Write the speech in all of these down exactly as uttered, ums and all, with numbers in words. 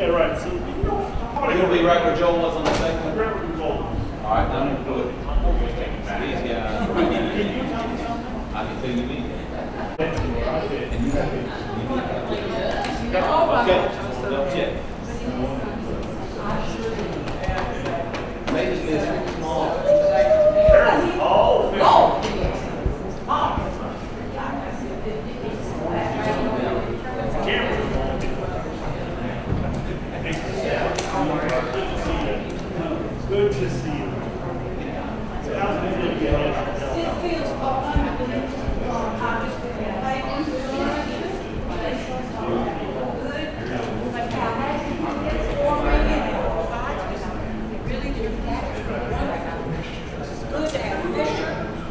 Yeah, right. So, You're going to be right where Joel was on the second one? right where Joel was. All right, now I'm going to put these guys right here. I can tell you me. Okay, double check. Ladies, this small. Oh, oh. Good to see you. How's it feel to be here? It feels behind me. Good to have Fisher.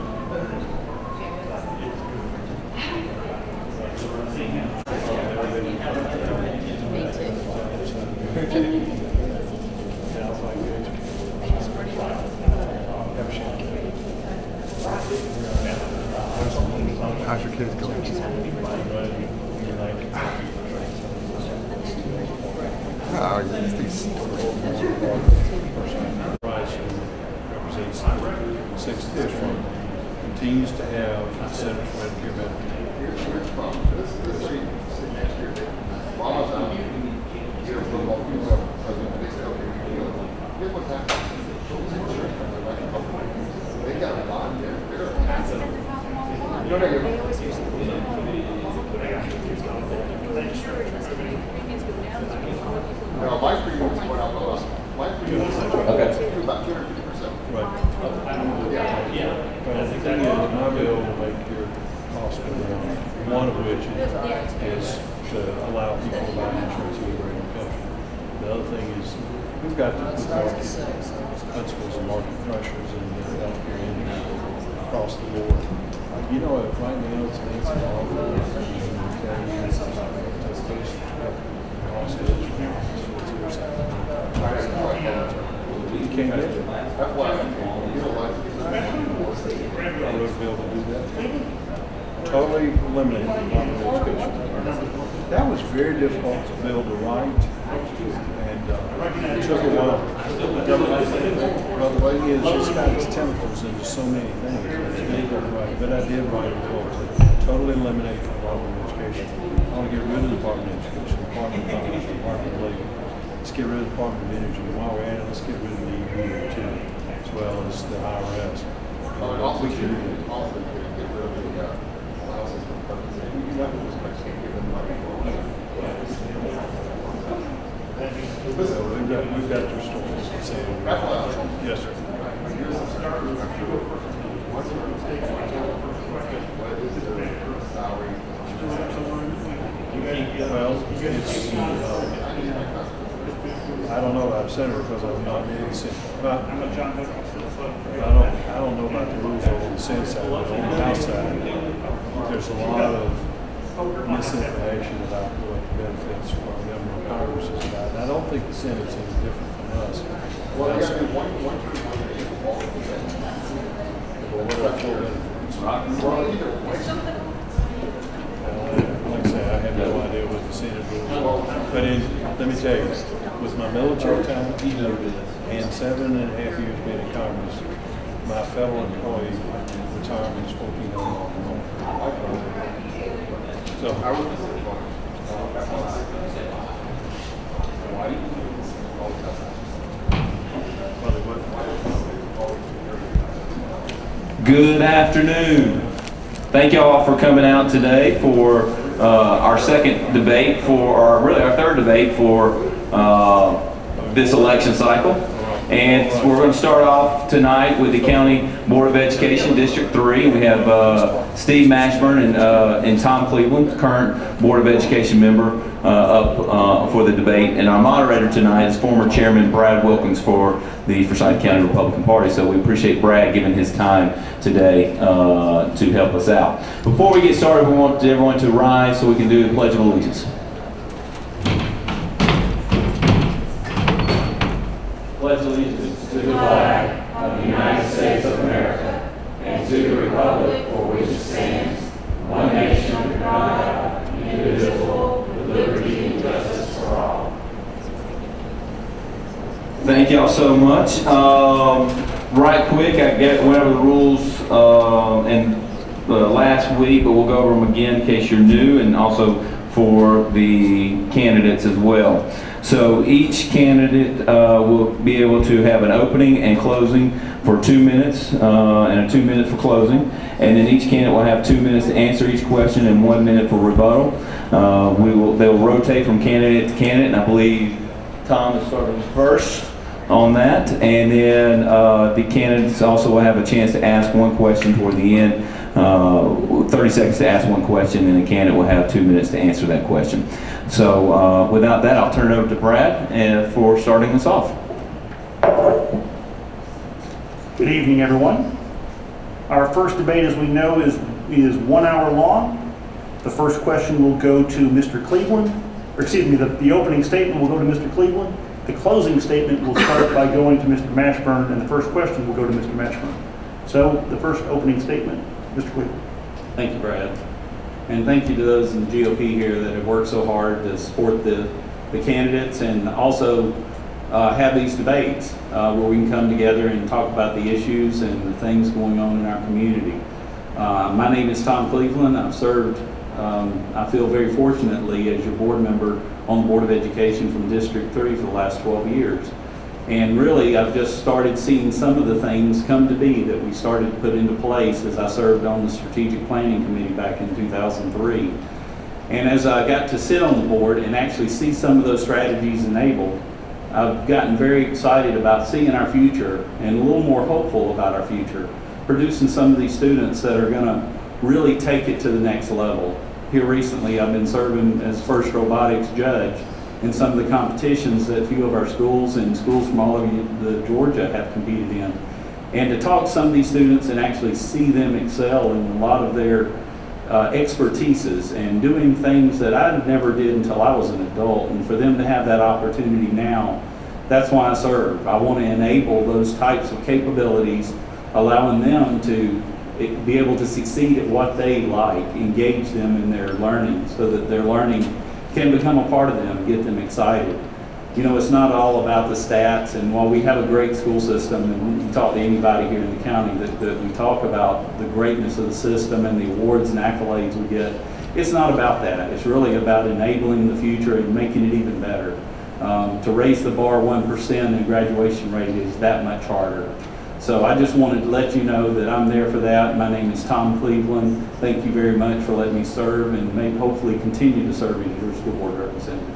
How's your kids going? Oh, it's these. Rice, who represents the sixth district, continues to have the Center for Medicare Medicaid. They got a lot there. No, my premiums went up a lot. My premiums went up Okay. to about two hundred fifty percent. Right. Yeah. Yeah. Well, the thing is, my bill will make your cost go down, one of which is to allow people to buy insurance with their income. The other thing is, we've got to put market principles and market pressures in the healthcare industry across the board. Uh, you know, right now it's an instant offer. You can't get it. That's why you don't like it. I would be able to do that. Totally eliminate the public education. That was very difficult to build the right, and uh, it took a while. Well, the thing is, it's got its tentacles into so many things. It's difficult to write, but I did write a bill to totally eliminate the Department of Education. I want to get rid of the Department of Education, the Department of Commerce, the Department of Labor. Let's get rid of the Department of Energy. And while we're at it, let's get rid of the E P A too, as well as the I R S. Oh, and also, you can also get rid of the uh, allowances for purposes. You have to just can't give them money for it. So we've got, we've got to restore this. Yes, sir. Here's the start. What's your mistake? What is your salary? Well, it's, uh, I don't know about senator because I'm not in the Senate. But I don't, I don't know about the rules on the Senate side, but on the House side, there's a lot of misinformation about what the benefits for a member of Congress is about. And I don't think the Senate's any different from us. Well, you got to do one, one, two, one, three, four. Well, what are full benefits? Well, either way. Like I say, I have no idea what the Senate rules are. But in, let me tell you, with my military time and seven and a half years being in Congress, my fellow employee retirement is fourteen hundred dollars a month. So, I would consider one. Good afternoon. Thank you all for coming out today for uh, our second debate for, or really our third debate for uh, this election cycle. And we're going to start off tonight with the County Board of Education, District three. We have uh, Steve Mashburn and, uh, and Tom Cleveland, current Board of Education member, uh, up uh, for the debate. And our moderator tonight is former Chairman Brad Wilkins for the Forsyth County Republican Party. So we appreciate Brad giving his time today uh, to help us out. Before we get started, we want everyone to rise so we can do the Pledge of Allegiance. Pledge allegiance to the flag of the United States of America and to the republic for which it stands, one nation under God, indivisible, with liberty and justice for all. Thank y'all so much. Um, right quick, I get went over the rules uh, in uh, last week, but we'll go over them again in case you're new, and also for the candidates as well. So each candidate uh, will be able to have an opening and closing for two minutes, uh, and a two minute for closing. And then each candidate will have two minutes to answer each question and one minute for rebuttal. Uh, we will, they'll rotate from candidate to candidate, and I believe Tom is starting first on that. And then uh, the candidates also will have a chance to ask one question toward the end. Uh, thirty seconds to ask one question, and the candidate will have two minutes to answer that question. So uh, without that, I'll turn it over to Brad uh, for starting us off. Good evening, everyone. Our first debate, as we know, is, is one hour long. The first question will go to Mister Cleveland, or excuse me, the, the opening statement will go to Mister Cleveland. The closing statement will start by going to Mister Mashburn, and the first question will go to Mister Mashburn. So the first opening statement, Mister Cleveland. Thank you, Brad. And thank you to those in the G O P here that have worked so hard to support the, the candidates, and also uh, have these debates uh, where we can come together and talk about the issues and the things going on in our community. Uh, my name is Tom Cleveland. I've served, um, I feel very fortunately, as your board member on the Board of Education from District three for the last twelve years. And really, I've just started seeing some of the things come to be that we started to put into place as I served on the Strategic Planning Committee back in two thousand three. And as I got to sit on the board and actually see some of those strategies enabled, I've gotten very excited about seeing our future and a little more hopeful about our future, producing some of these students that are going to really take it to the next level. Here recently, I've been serving as first robotics judge in some of the competitions that a few of our schools and schools from all over the Georgia have competed in. And to talk to some of these students and actually see them excel in a lot of their uh, expertises and doing things that I never did until I was an adult, and for them to have that opportunity now, that's why I serve. I want to enable those types of capabilities, allowing them to be able to succeed at what they like, engage them in their learning so that their learning can become a part of them, get them excited. You know, it's not all about the stats, and while we have a great school system, and when you talk to anybody here in the county that, that we talk about the greatness of the system and the awards and accolades we get, it's not about that. It's really about enabling the future and making it even better. Um, to raise the bar one percent in graduation rate is that much harder. So I just wanted to let you know that I'm there for that. My name is Tom Cleveland. Thank you very much for letting me serve, and may hopefully continue to serve as your school board representative.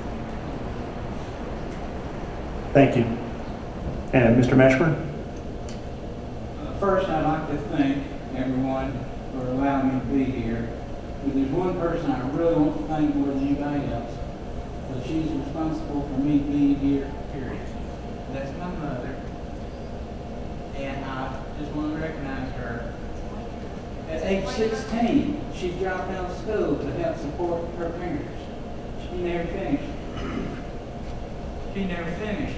Thank you. And Mister Mashburn? Uh, first, I'd like to thank everyone for allowing me to be here. But there's one person I really want to thank more than anybody else, but she's responsible for me being here, period. That's my mother. And I just want to recognize her. At age sixteen, she dropped out of school to help support her parents. She never finished. She never finished.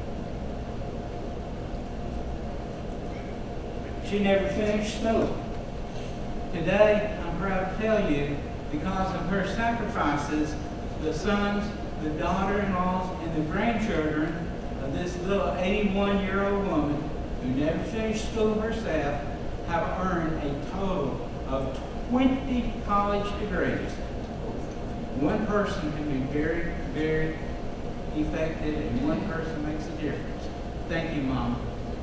She never finished school. Today, I'm proud to tell you, because of her sacrifices, the sons, the daughter-in-laws, and the grandchildren of this little eighty-one-year-old woman who never finished school herself have earned a total of twenty college degrees. One person can be very, very effective, and one person makes a difference. Thank you, Mom.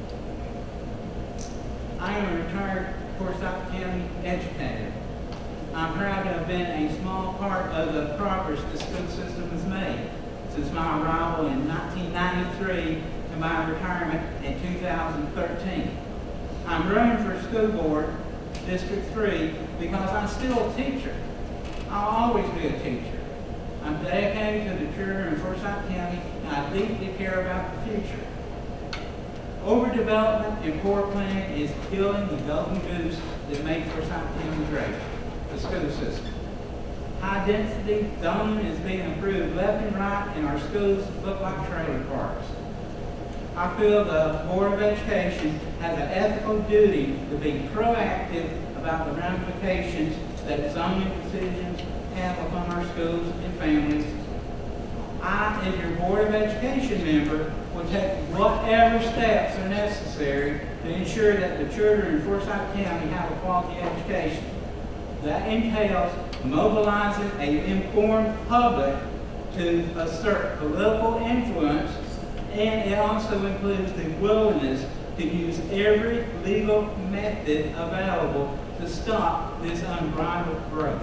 I am a retired Forsyth County educator. I'm proud to have been a small part of the progress the school system has made since my arrival in nineteen ninety-three to my retirement in two thousand thirteen. I'm running for school board, District three, because I'm still a teacher. I'll always be a teacher. I'm dedicated to the children of Forsyth County, and I deeply care about the future. Overdevelopment and poor planning is killing the golden goose that made Forsyth County great, the school system. High density zoning is being improved left and right, and our schools look like trailer parks. I feel the Board of Education has an ethical duty to be proactive about the ramifications that zoning decisions have upon our schools and families. I, as your Board of Education member, would will take whatever steps are necessary to ensure that the children in Forsyth County have a quality education. That entails mobilizing an informed public to assert political influence, and it also includes the willingness to use every legal method available to stop this unbridled growth.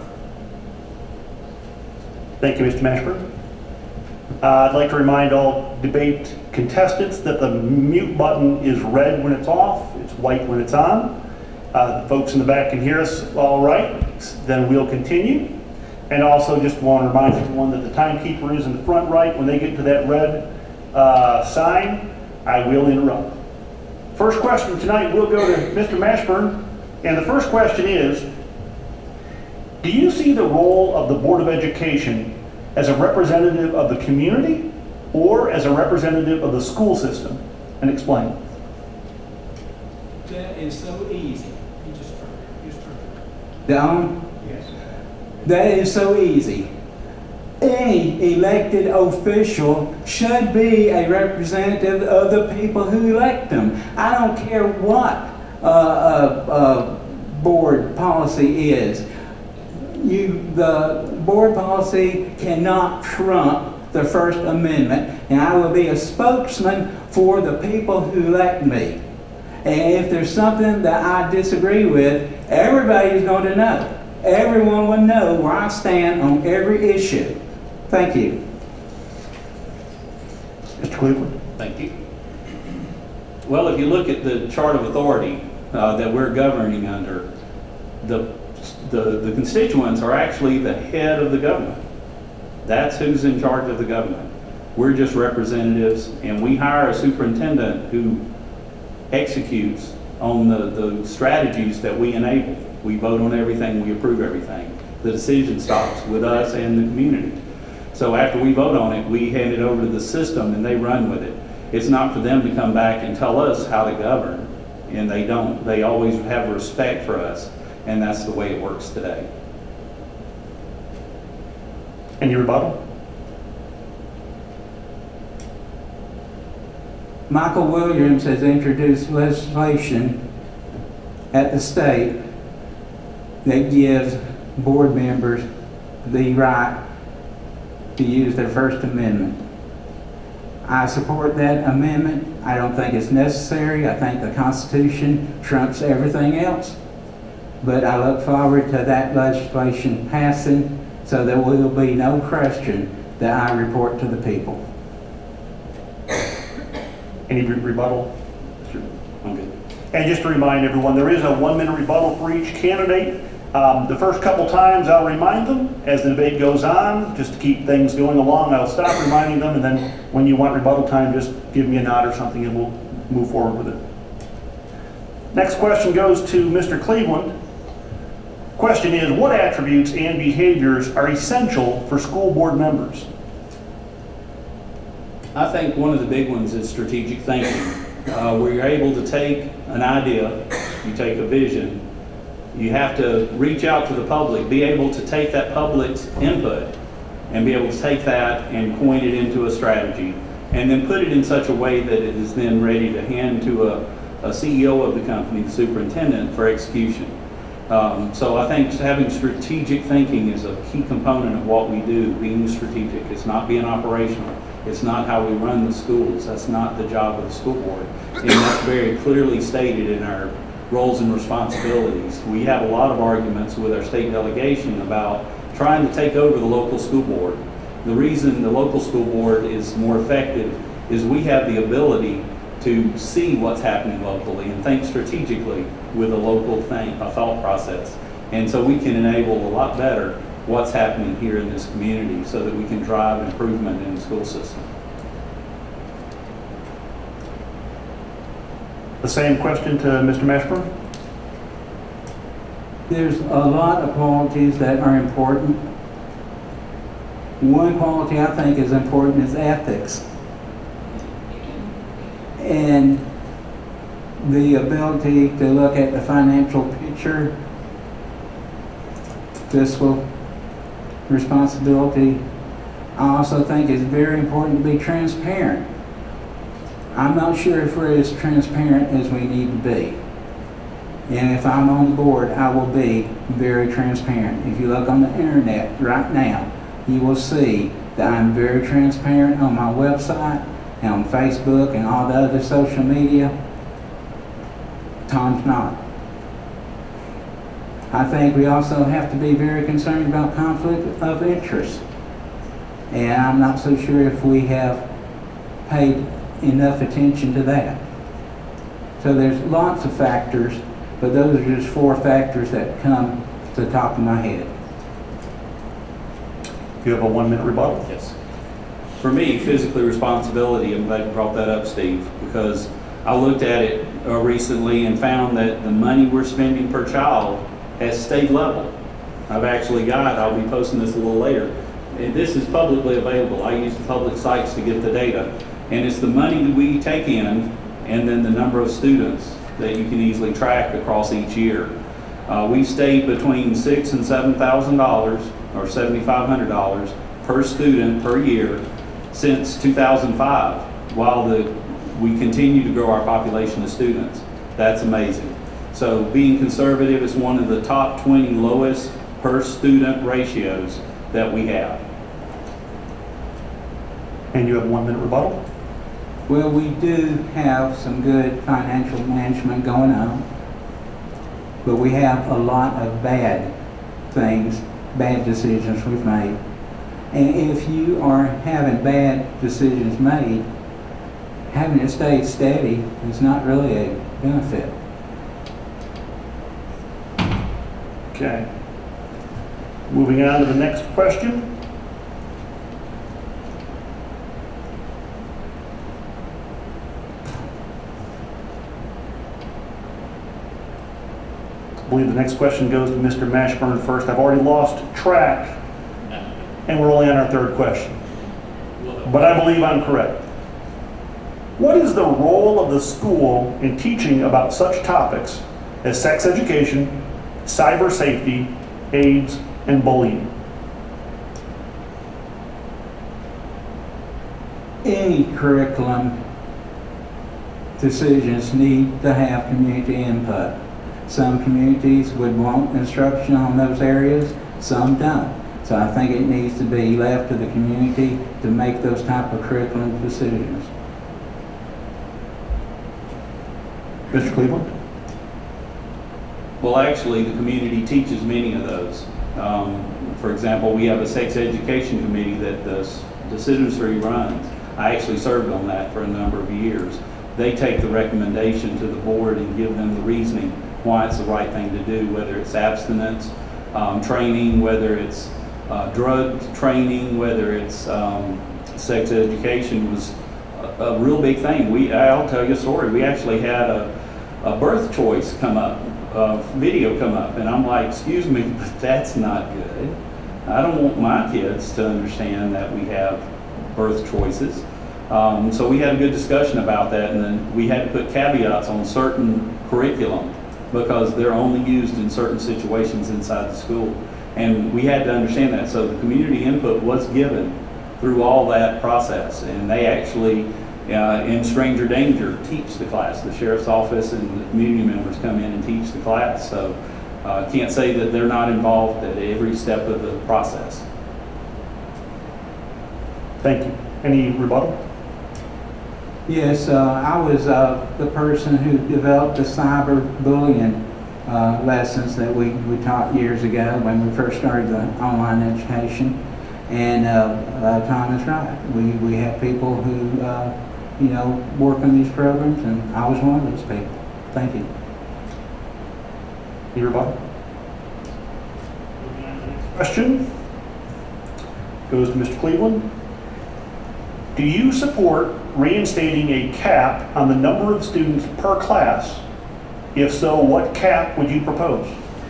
Thank you, Mister Mashburn. Uh, I'd like to remind all debate contestants that the mute button is red when it's off, it's white when it's on. Uh, the folks in the back can hear us all right, then we'll continue. And also just want to remind everyone that the timekeeper is in the front right. When they get to that red uh, sign, I will interrupt. First question tonight will go to Mister Mashburn, and the first question is, do you see the role of the Board of Education as a representative of the community or as a representative of the school system? And explain. That is so easy. You just try. You just try. Down? Yes. That is so easy. Any elected official should be a representative of the people who elect them. I don't care what uh, uh, uh, board policy is. You, the board policy cannot trump the First Amendment, and I will be a spokesman for the people who elect me. And if there's something that I disagree with, everybody's going to know. Everyone will know where I stand on every issue. Thank you. Mister Cleveland. Thank you. Well, if you look at the chart of authority uh, that we're governing under, the, the, the constituents are actually the head of the government. That's who's in charge of the government. We're just representatives, and we hire a superintendent who executes on the, the strategies that we enable. We vote on everything, we approve everything. The decision stops with us and the community. So after we vote on it, we hand it over to the system and they run with it. It's not for them to come back and tell us how to govern, and they don't. They always have respect for us, and that's the way it works today. Any rebuttal? Michael Williams has introduced legislation at the state that gives board members the right to use their First Amendment. I support that amendment. I don't think it's necessary. I think the Constitution trumps everything else. But I look forward to that legislation passing so there will be no question that I report to the people. Any re rebuttal? Sure. I'm good. And just to remind everyone, there is a one-minute rebuttal for each candidate. Um, the first couple times I'll remind them as the debate goes on, just to keep things going along. I'll stop reminding them, and then when you want rebuttal time, just give me a nod or something and we'll move forward with it. Next question goes to Mister Cleveland. Question is, what attributes and behaviors are essential for school board members? I think one of the big ones is strategic thinking, uh, where you're able to take an idea, you take a vision, you have to reach out to the public, be able to take that public's input and be able to take that and coin it into a strategy and then put it in such a way that it is then ready to hand to a, a C E O of the company, the superintendent, for execution. Um, so I think having strategic thinking is a key component of what we do, being strategic. It's not being operational. It's not how we run the schools. That's not the job of the school board. And that's very clearly stated in our roles and responsibilities. We have a lot of arguments with our state delegation about trying to take over the local school board. The reason the local school board is more effective is we have the ability to see what's happening locally and think strategically with a local thing, a thought process. And so we can enable a lot better what's happening here in this community so that we can drive improvement in the school system. The same question to Mister Mashburn. There's a lot of qualities that are important. One quality I think is important is ethics. And the ability to look at the financial picture, fiscal responsibility. I also think it's very important to be transparent. I'm not sure if we're as transparent as we need to be. And if I'm on board, I will be very transparent. If you look on the internet right now, you will see that I'm very transparent on my website and on Facebook and all the other social media. Tom's not. I think we also have to be very concerned about conflict of interest. And I'm not so sure if we have paid enough attention to that. So there's lots of factors, but those are just four factors that come to the top of my head. You have a one-minute rebuttal? Yes. For me, physically responsibility, I'm glad you brought that up, Steve, because I looked at it uh, recently and found that the money we're spending per child has stayed level. I've actually got, I'll be posting this a little later, and this is publicly available. I use the public sites to get the data. And it's the money that we take in and then the number of students that you can easily track across each year. Uh, we've stayed between six and seven thousand dollars or seventy-five hundred dollars per student per year since two thousand five, while the, we continue to grow our population of students. That's amazing. So being conservative is one of the top twenty lowest per student ratios that we have. And you have one minute rebuttal? Well, we do have some good financial management going on, but we have a lot of bad things, bad decisions we've made. And if you are having bad decisions made, having it stay steady is not really a benefit. Okay. Moving on to the next question. I believe the next question goes to Mister Mashburn first. I've already lost track, and we're only on our third question. But I believe I'm correct. What is the role of the school in teaching about such topics as sex education, cyber safety, AIDS, and bullying? Any curriculum decisions need to have community input. Some communities would want instruction on those areas, some don't. So I think it needs to be left to the community to make those type of curriculum decisions. Mister Cleveland? Well, actually, the community teaches many of those. Um, for example, we have a sex education committee that the, the citizenry runs. I actually served on that for a number of years. They take the recommendation to the board and give them the reasoning why it's the right thing to do, whether it's abstinence um, training, whether it's uh, drug training, whether it's um, sex education was a, a real big thing. We, I'll tell you a story. We actually had a, a birth choice come up, a video come up, and I'm like, excuse me, but that's not good. I don't want my kids to understand that we have birth choices. Um, so we had a good discussion about that, and then we had to put caveats on certain curriculum because they're only used in certain situations inside the school. And we had to understand that. So the community input was given through all that process. And they actually, uh, in stranger danger, teach the class. The sheriff's office and the community members come in and teach the class. So I uh, can't say that they're not involved at every step of the process. Thank you. Any rebuttal? Yes, uh, I was uh, the person who developed the cyber bullying uh, lessons that we, we taught years ago when we first started the online education. And uh, uh, Tom is right. We, we have people who, uh, you know, work on these programs, and I was one of those people. Thank you. Any rebuttal? Question goes to Mister Cleveland. Do you support reinstating a cap on the number of students per class? If so, what cap would you propose?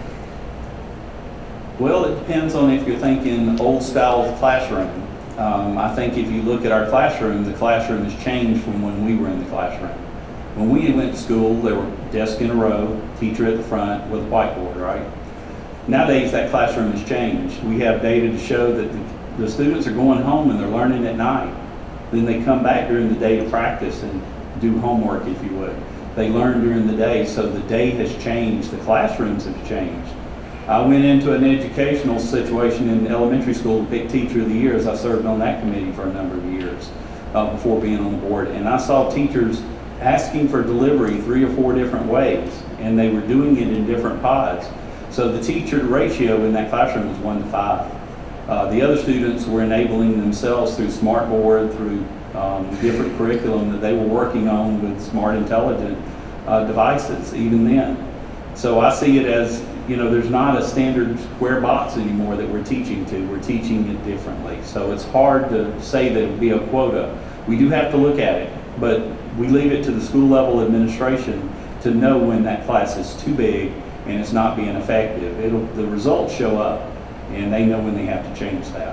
Well, it depends on if you're thinking old style classroom. Um, I think if you look at our classroom, the classroom has changed from when we were in the classroom. When we went to school, there were desks in a row, teacher at the front with a whiteboard, right? Nowadays, that classroom has changed. We have data to show that the, the students are going home and they're learning at night. Then they come back during the day to practice, and do homework, if you would. They learn during the day, so the day has changed, the classrooms have changed. I went into an educational situation in elementary school to pick Teacher of the Year, as I served on that committee for a number of years uh, before being on the board. And I saw teachers asking for delivery three or four different ways, and they were doing it in different pods. So the teacher ratio in that classroom was one to five. Uh, the other students were enabling themselves through Smartboard, through um, different curriculum that they were working on with smart, intelligent uh, devices, even then. So I see it as, you know, there's not a standard square box anymore that we're teaching to. We're teaching it differently. So it's hard to say that it would be a quota. We do have to look at it, but we leave it to the school level administration to know when that class is too big and it's not being effective. It'll, the results show up, and they know when they have to change that.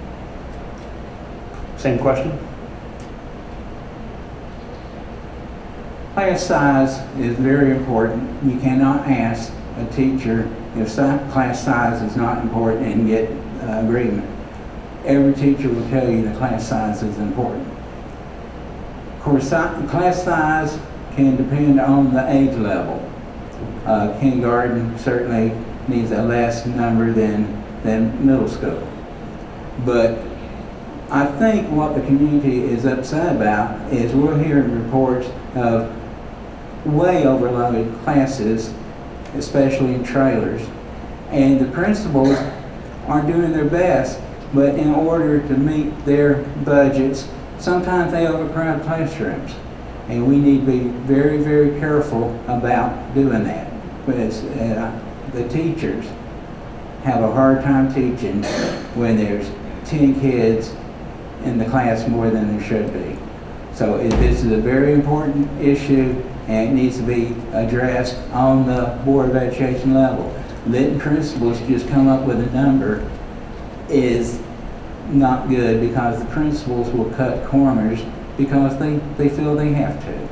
Same question? Class size is very important. You cannot ask a teacher if some class size is not important and get uh, agreement. Every teacher will tell you the class size is important. Of course, class size can depend on the age level. Uh, kindergarten certainly needs a less number than, than middle school. But I think what the community is upset about is we're hearing reports of way overloaded classes, especially in trailers. And the principals are doing their best, but in order to meet their budgets, sometimes they overcrowd classrooms. And we need to be very, very careful about doing that. Because uh, the teachers have a hard time teaching when there's ten kids in the class more than there should be. So it, this is a very important issue, and it needs to be addressed on the Board of Education level. Letting principals just come up with a number is not good, because the principals will cut corners because they, they feel they have to.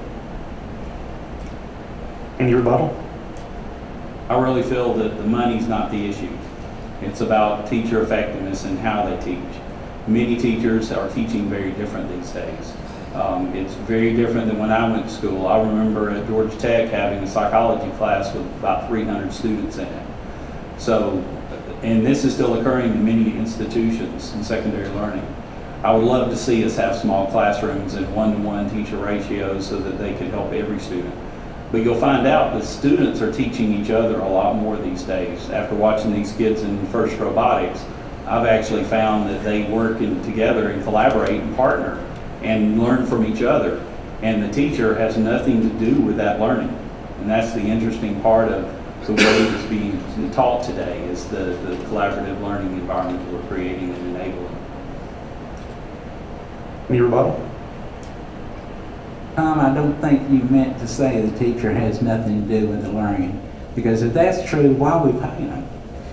Any rebuttal? I really feel that the money's not the issue. It's about teacher effectiveness and how they teach. Many teachers are teaching very different these days. Um, it's very different than when I went to school. I remember at Georgia Tech having a psychology class with about three hundred students in it. So, and this is still occurring in many institutions in secondary learning. I would love to see us have small classrooms and one-to-one teacher ratios so that they can help every student. But you'll find out that students are teaching each other a lot more these days. After watching these kids in FIRST Robotics, I've actually found that they work in, together and collaborate and partner and learn from each other. And the teacher has nothing to do with that learning. And that's the interesting part of the way it's being taught today, is the, the collaborative learning environment that we're creating and enabling. Any rebuttal? Tom, I don't think you meant to say the teacher has nothing to do with the learning. Because if that's true, why are we paying them?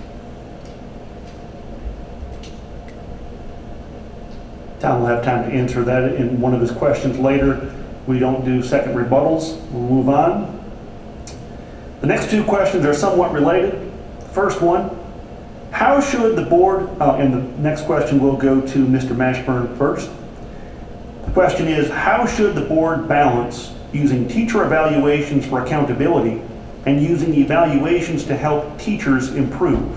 Tom will have time to answer that in one of his questions later. We don't do second rebuttals. We'll move on. The next two questions are somewhat related. First one, how should the board, uh, and the next question will go to Mister Mashburn first. The question is, how should the board balance using teacher evaluations for accountability and using evaluations to help teachers improve?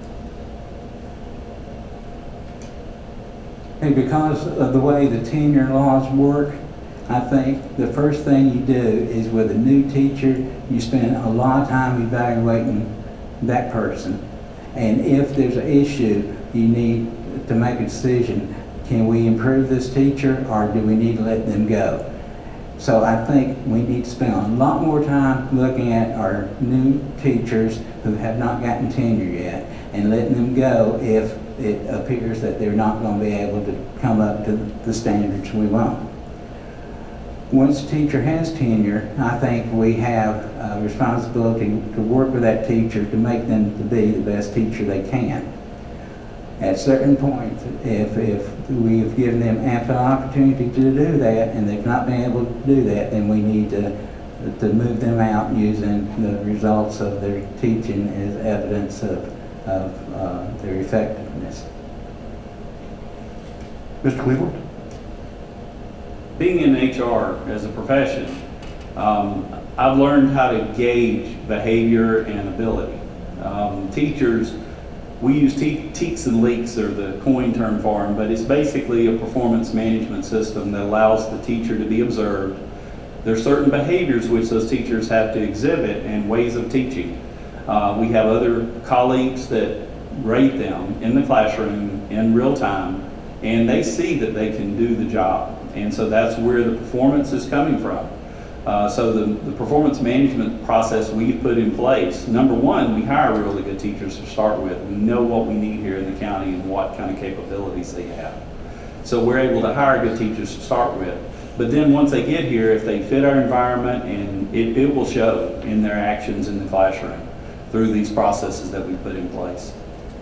And because of the way the tenure laws work, I think the first thing you do is with a new teacher, you spend a lot of time evaluating that person. And if there's an issue, you need to make a decision. Can we improve this teacher, or do we need to let them go? So I think we need to spend a lot more time looking at our new teachers who have not gotten tenure yet and letting them go if it appears that they're not going to be able to come up to the standards we want. Once a teacher has tenure, I think we have a responsibility to work with that teacher to make them to be the best teacher they can. At certain points, if, if we've given them ample opportunity to do that and they've not been able to do that, then we need to, to move them out using the results of their teaching as evidence of, of uh, their effectiveness. Mister Cleveland? being in H R as a profession, um, I've learned how to gauge behavior and ability. Um, teachers, we use te teaks and leaks, or the coin term for them, but it's basically a performance management system that allows the teacher to be observed. There's certain behaviors which those teachers have to exhibit and ways of teaching. Uh, we have other colleagues that rate them in the classroom in real time, and they see that they can do the job. And so that's where the performance is coming from. Uh, so the, the performance management process we've put in place, number one, we hire really good teachers to start with. We know what we need here in the county and what kind of capabilities they have. So we're able to hire good teachers to start with. But then once they get here, if they fit our environment, and it, it will show in their actions in the classroom through these processes that we put in place.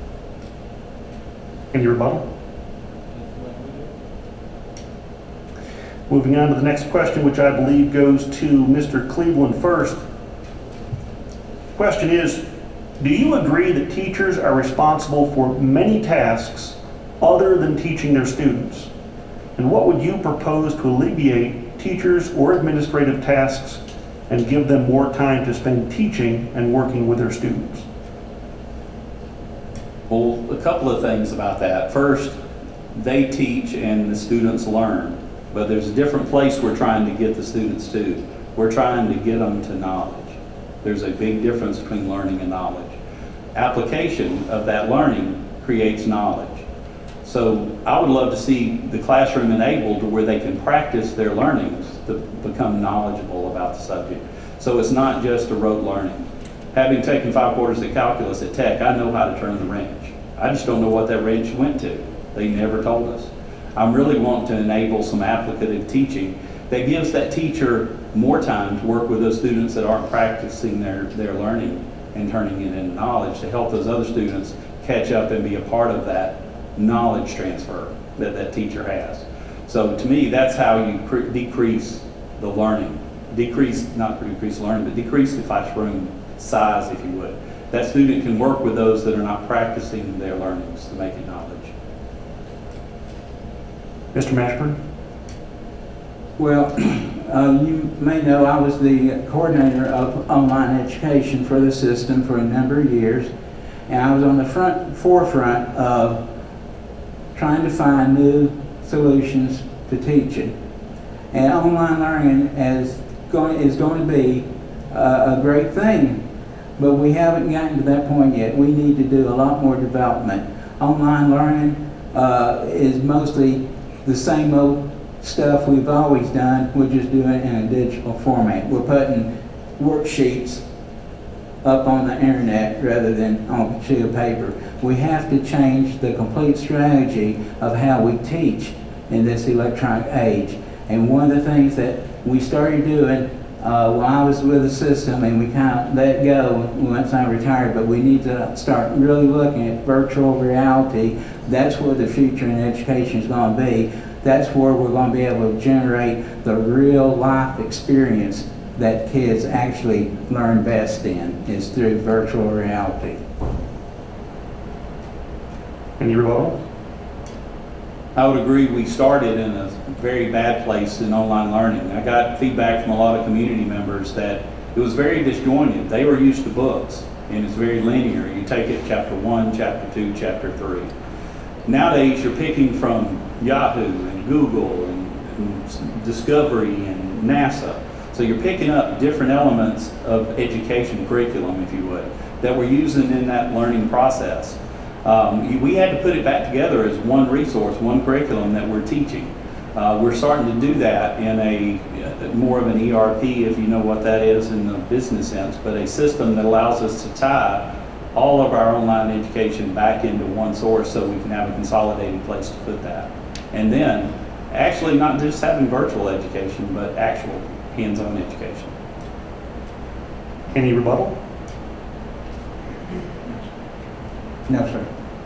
Any rebuttal? Moving on to the next question, which I believe goes to Mister Cleveland first. Question is, do you agree that teachers are responsible for many tasks other than teaching their students? And what would you propose to alleviate teachers or administrative tasks and give them more time to spend teaching and working with their students? Well, a couple of things about that. First, they teach and the students learn, but there's a different place we're trying to get the students to. We're trying to get them to knowledge. There's a big difference between learning and knowledge. Application of that learning creates knowledge. So I would love to see the classroom enabled to where they can practice their learnings to become knowledgeable about the subject. So it's not just a rote learning. Having taken five quarters of calculus at Tech, I know how to turn the wrench. I just don't know what that wrench went to. They never told us. I'm really wanting to enable some applicative teaching that gives that teacher more time to work with those students that aren't practicing their, their learning and turning it into knowledge, to help those other students catch up and be a part of that knowledge transfer that that teacher has. So to me, that's how you decrease the learning. Decrease, not decrease learning, but decrease the classroom size, if you would. That student can work with those that are not practicing their learnings to make it knowledge. Mister Mashburn? Well, uh, you may know I was the coordinator of online education for the system for a number of years, and I was on the front forefront of trying to find new solutions to teaching. And online learning is going, is going to be uh, a great thing, but we haven't gotten to that point yet. We need to do a lot more development. Online learning uh, is mostly the same old stuff we've always done. We're just doing it in a digital format. We're putting worksheets up on the internet rather than on a sheet of paper. We have to change the complete strategy of how we teach in this electronic age. And one of the things that we started doing uh, when I was with the system, and we kind of let go once I retired, but we need to start really looking at virtual reality. That's where the future in education is going to be. That's where we're going to be able to generate the real life experience that kids actually learn best in, is through virtual reality. Any rebuttal? I would agree, we started in a very bad place in online learning. I got feedback from a lot of community members that it was very disjointed. They were used to books, and it's very linear. You take it chapter one, chapter two, chapter three. Nowadays, you're picking from Yahoo and Google and, and Discovery and NASA. So you're picking up different elements of education curriculum, if you would, that we're using in that learning process. Um, we had to put it back together as one resource, one curriculum that we're teaching. Uh, we're starting to do that in a more of an E R P, if you know what that is in the business sense, but a system that allows us to tie all of our online education back into one source so we can have a consolidated place to put that. And then actually not just having virtual education, but actual hands-on education. Any rebuttal? No, sir.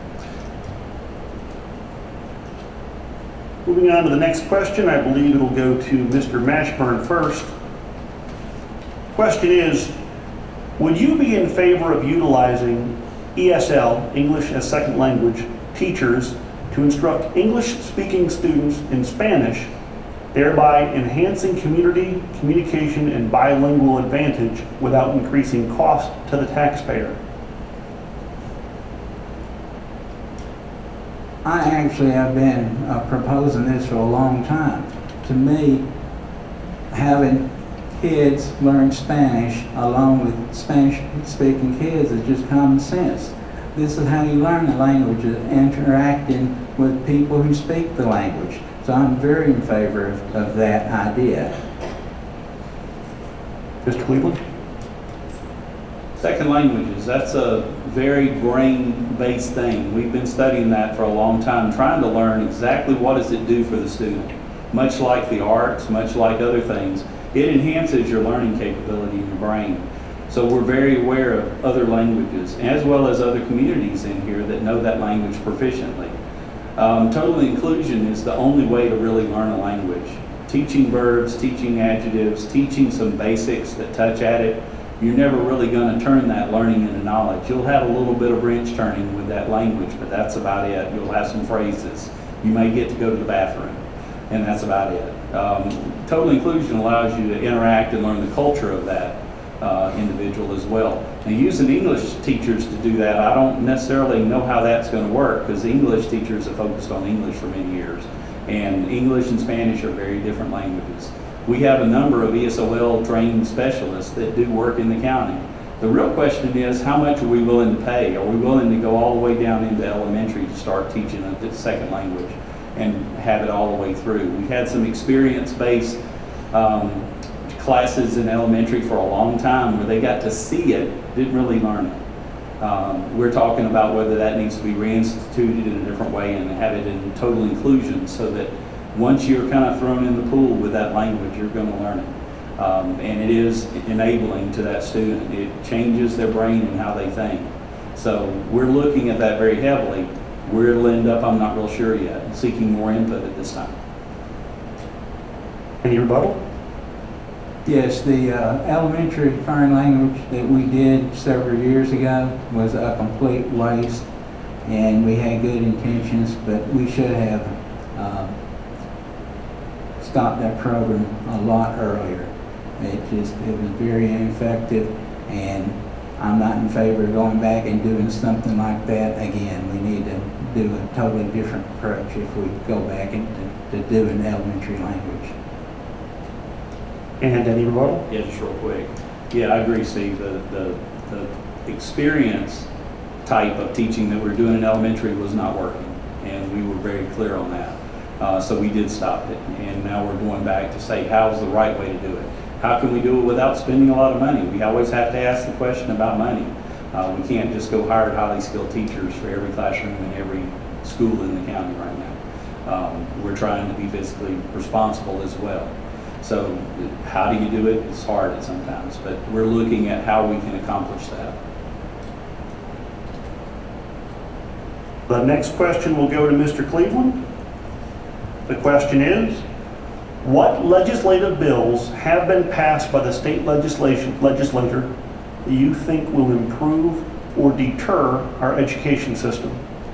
Moving on to the next question, I believe it'll go to Mister Mashburn first. Question is, would you be in favor of utilizing E S L, English as Second Language, teachers to instruct English-speaking students in Spanish thereby enhancing community, communication, and bilingual advantage without increasing cost to the taxpayer? I actually have been uh, proposing this for a long time. To me, having kids learn Spanish along with Spanish-speaking kids is just common sense. This is how you learn the language, interacting with people who speak the language. So I'm very in favor of, of that idea. Mister Cleveland? Second languages, that's a very brain-based thing. We've been studying that for a long time, trying to learn exactly what does it do for the student. Much like the arts, much like other things, it enhances your learning capability in your brain. So we're very aware of other languages, as well as other communities in here that know that language proficiently. Um, total inclusion is the only way to really learn a language. Teaching verbs, teaching adjectives, teaching some basics that touch at it, you're never really going to turn that learning into knowledge. You'll have a little bit of wrench turning with that language, but that's about it. You'll have some phrases. You may get to go to the bathroom, and that's about it. Um, total inclusion allows you to interact and learn the culture of that uh, individual as well. And using English teachers to do that, I don't necessarily know how that's going to work, because English teachers have focused on English for many years, and English and Spanish are very different languages. We have a number of E S O L trained specialists that do work in the county. The real question is, how much are we willing to pay? Are we willing to go all the way down into elementary to start teaching a second language and have it all the way through? We've had some experience-based um, classes in elementary for a long time where they got to see it, didn't really learn it. Um, we're talking about whether that needs to be reinstituted in a different way and have it in total inclusion, so that once you're kind of thrown in the pool with that language, you're going to learn it. Um, and it is enabling to that student. It changes their brain and how they think. So we're looking at that very heavily. Where it'll end up, I'm not real sure yet. Seeking more input at this time. Any rebuttal? Yes, the uh, elementary foreign language that we did several years ago was a complete waste, and we had good intentions, but we should have uh, stopped that program a lot earlier. It just, it was very ineffective, and I'm not in favor of going back and doing something like that again. We need to do a totally different approach if we go back into to doing elementary language. And any rebuttal? Yeah, just real quick. Yeah, I agree, Steve. The, the, the experience type of teaching that we were doing in elementary was not working, and we were very clear on that. Uh, so we did stop it, and now we're going back to say, how's the right way to do it? How can we do it without spending a lot of money? We always have to ask the question about money. Uh, we can't just go hire highly skilled teachers for every classroom in every school in the county right now. Um, we're trying to be fiscally responsible as well. So how do you do it? It's hard at sometimes, but we're looking at how we can accomplish that. The next question will go to Mister Cleveland. The question is, what legislative bills have been passed by the state legislation legislator that you think will improve or deter our education system?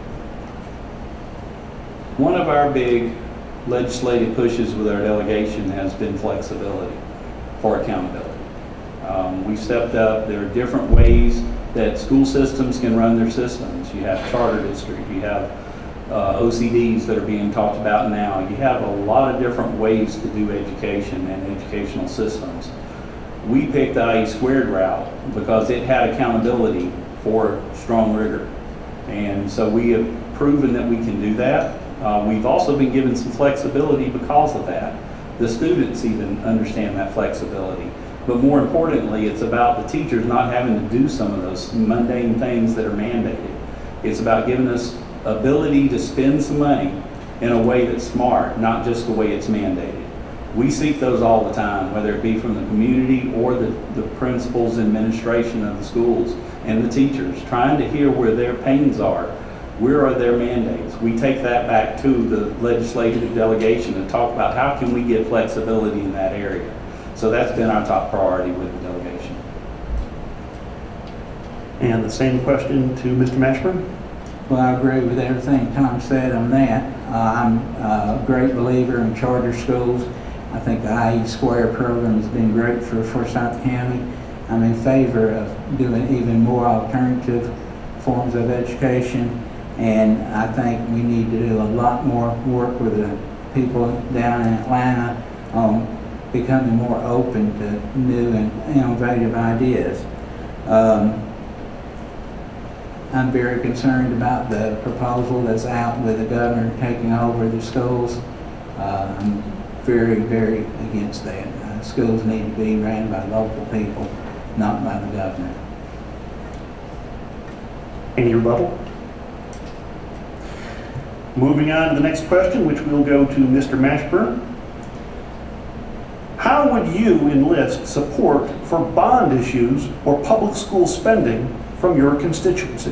One of our big legislative pushes with our delegation has been flexibility for accountability. Um, we've stepped up. There are different ways that school systems can run their systems. You have charter district, you have uh, O C Ds that are being talked about now. You have a lot of different ways to do education and educational systems. We picked the I E squared route because it had accountability for strong rigor. And so we have proven that we can do that. Uh, we've also been given some flexibility because of that. The students even understand that flexibility. But more importantly, it's about the teachers not having to do some of those mundane things that are mandated. It's about giving us ability to spend some money in a way that's smart, not just the way it's mandated. We seek those all the time, whether it be from the community or the, the principals and administration of the schools and the teachers, trying to hear where their pains are. Where are their mandates? We take that back to the legislative delegation and talk about how can we get flexibility in that area. So that's been our top priority with the delegation. And the same question to Mister Mashburn. Well, I agree with everything Tom said on that. Uh, I'm a great believer in charter schools, I think the I E Square program has been great for Forsyth County. I'm in favor of doing even more alternative forms of education, and I think we need to do a lot more work with the people down in Atlanta on becoming more open to new and innovative ideas. Um, I'm very concerned about the proposal that's out with the governor taking over the schools. Uh, I'm very, very against that. Uh, schools need to be ran by local people, not by the governor. Any rebuttal? Moving on to the next question, which will go to Mister Mashburn. How would you enlist support for bond issues or public school spending from your constituency?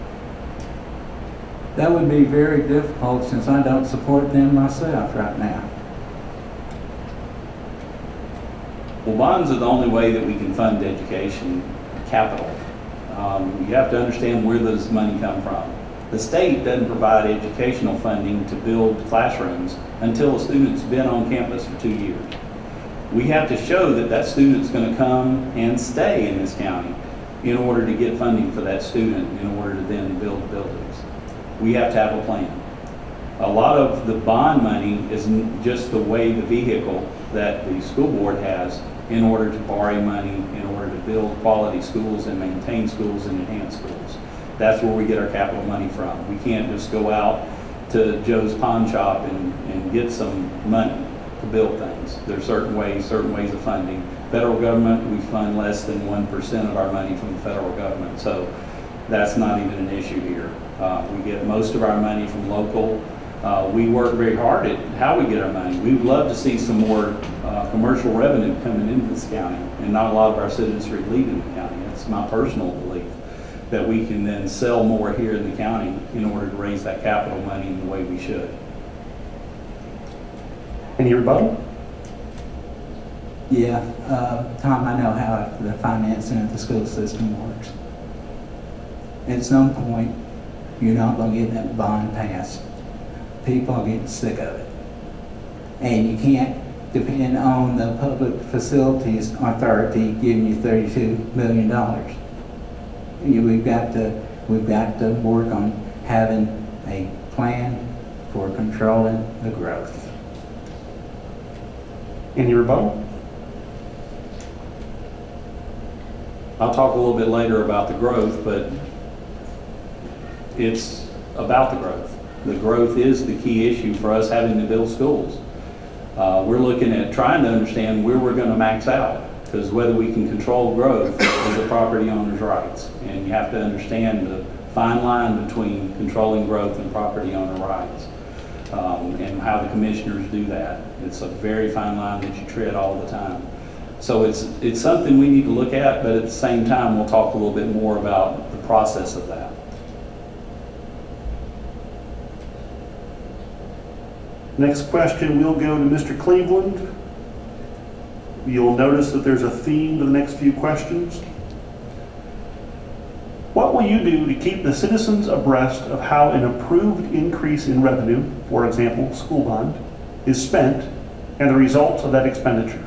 That would be very difficult since I don't support them myself right now. Well, bonds are the only way that we can fund education capital. Um, you have to understand where those money come from. The state doesn't provide educational funding to build classrooms until a student's been on campus for two years. We have to show that that student's going to come and stay in this county in order to get funding for that student, in order to then build buildings. We have to have a plan. A lot of the bond money is just the way, the vehicle that the school board has in order to borrow money, in order to build quality schools and maintain schools and enhance schools. That's where we get our capital money from. We can't just go out to Joe's pawn shop and, and get some money to build things. There's certain ways, certain ways of funding. Federal government, we fund less than one percent of our money from the federal government, so that's not even an issue here. Uh, we get most of our money from local. Uh, we work very hard at how we get our money. We would love to see some more uh, commercial revenue coming into this county and not a lot of our citizenry leaving the county. That's my personal belief, that we can then sell more here in the county in order to raise that capital money in the way we should. Any rebuttal? Yeah, uh, Tom, I know how the financing of the school system works. At some point, you're not going to get that bond passed. People are getting sick of it. And you can't depend on the Public Facilities Authority giving you thirty-two million dollars. You, we've got to, we've got to work on having a plan for controlling the growth. Any rebuttal? I'll talk a little bit later about the growth, but it's about the growth. The growth is the key issue for us having to build schools. Uh, we're looking at trying to understand where we're going to max out, because whether we can control growth is a property owner's rights. And you have to understand the fine line between controlling growth and property owner rights, um, and how the commissioners do that. It's a very fine line that you tread all the time. So it's, it's something we need to look at, but at the same time, we'll talk a little bit more about the process of that. Next question will go to Mister Cleveland. You'll notice that there's a theme to the next few questions. What will you do to keep the citizens abreast of how an approved increase in revenue, for example, school bond, is spent and the results of that expenditure?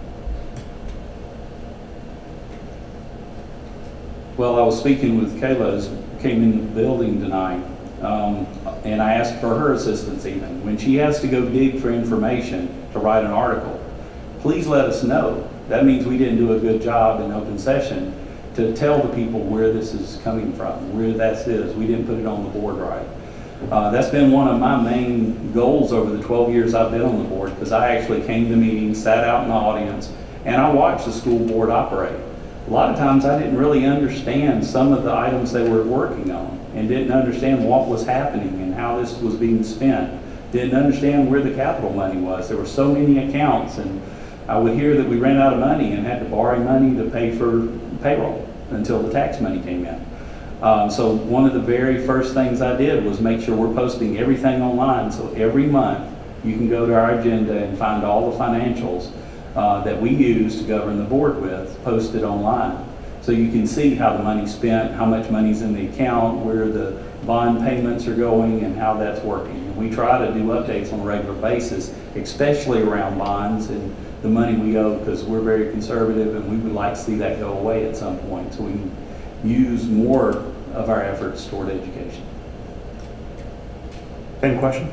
Well, I was speaking with Kayla as came in the building tonight, um, and I asked for her assistance even. When she has to go dig for information to write an article, please let us know. That means we didn't do a good job in open session to tell the people where this is coming from, where that is. We didn't put it on the board right. Uh, that's been one of my main goals over the twelve years I've been on the board, because I actually came to meetings, sat out in the audience, and I watched the school board operate. A lot of times I didn't really understand some of the items they were working on, and didn't understand what was happening and how this was being spent. Didn't understand where the capital money was. There were so many accounts, and I would hear that we ran out of money and had to borrow money to pay for payroll until the tax money came in. Um, so one of the very first things I did was make sure we're posting everything online, so every month you can go to our agenda and find all the financials uh, that we use to govern the board with, posted online. So you can see how the money's spent, how much money's in the account, where the bond payments are going, and how that's working. we try to do updates on a regular basis, especially around bonds and the money we owe, because we're very conservative and we would like to see that go away at some point so we can use more of our efforts toward education. Same question?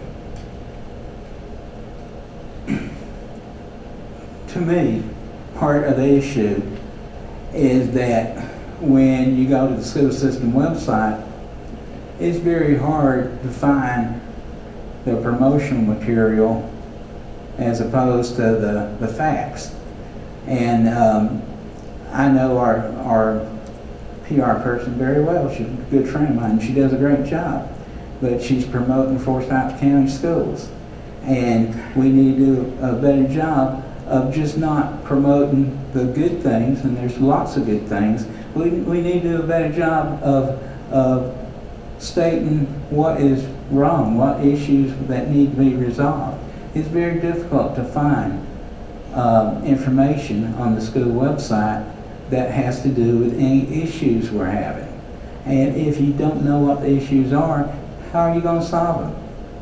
To me, part of the issue is that when you go to the school system website, it's very hard to find the promotional material as opposed to the, the facts. And um, I know our, our P R person very well. She's a good friend of mine. She does a great job. But she's promoting Forsyth County schools. And we need to do a better job of just not promoting the good things, and there's lots of good things. We, we need to do a better job of, of stating what is wrong, what issues that need to be resolved. It's very difficult to find um, information on the school website that has to do with any issues we're having. And if you don't know what the issues are, how are you going to solve them?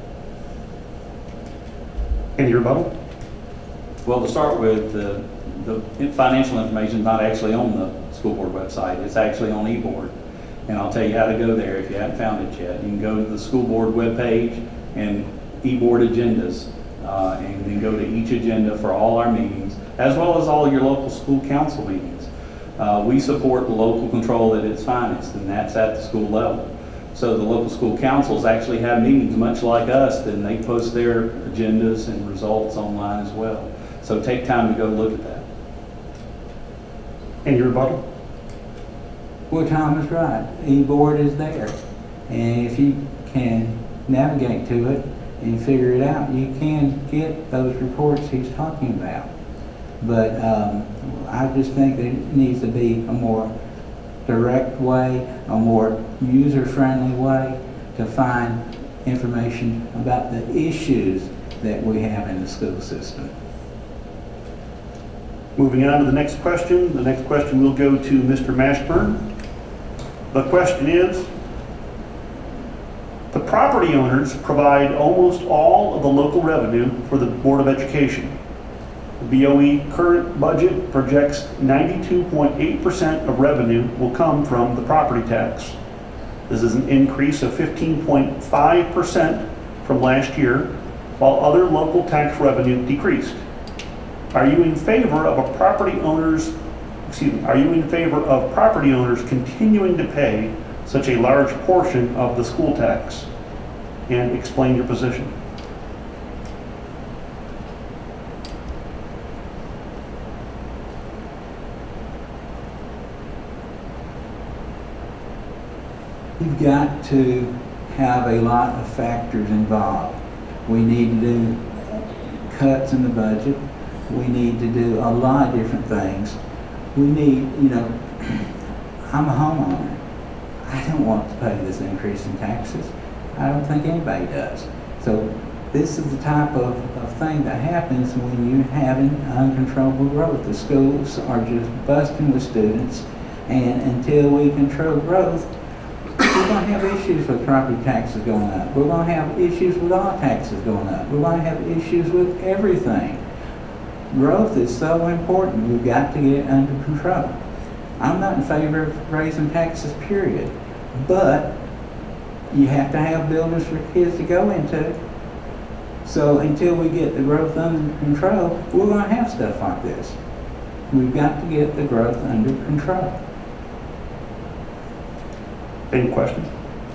Any rebuttal? Well, to start with, the, the financial information is not actually on the school board website. It's actually on eBoard. And I'll tell you how to go there if you haven't found it yet. You can go to the school board webpage and eBoard agendas, uh, and then go to each agenda for all our meetings, as well as all your local school council meetings. Uh, we support the local control at its finest, and that's at the school level. So the local school councils actually have meetings much like us, and they post their agendas and results online as well. So take time to go look at that. Any rebuttal? Well, Tom is right. eBoard is there. And if you can navigate to it and figure it out, you can get those reports he's talking about. But um, I just think there needs to be a more direct way, a more user-friendly way to find information about the issues that we have in the school system. Moving on to the next question. The next question will go to Mister Mashburn. The question is, the property owners provide almost all of the local revenue for the Board of Education. The B O E current budget projects ninety-two point eight percent of revenue will come from the property tax. This is an increase of fifteen point five percent from last year, while other local tax revenue decreased. Are you in favor of a property owners, excuse me, are you in favor of property owners continuing to pay such a large portion of the school tax? And explain your position. You've got to have a lot of factors involved. We need to do cuts in the budget. We need to do a lot of different things. We need, you know, I'm a homeowner. I don't want to pay this increase in taxes. I don't think anybody does. So this is the type of, of thing that happens when you're having uncontrollable growth. The schools are just busting with students, and until we control growth, we're going to have issues with property taxes going up. We're going to have issues with all taxes going up. We're going to have issues with everything. Growth is so important. We've got to get it under control. I'm not in favor of raising taxes, period. But you have to have buildings for kids to go into. So until we get the growth under control, we're going to have stuff like this. We've got to get the growth under control. Any questions?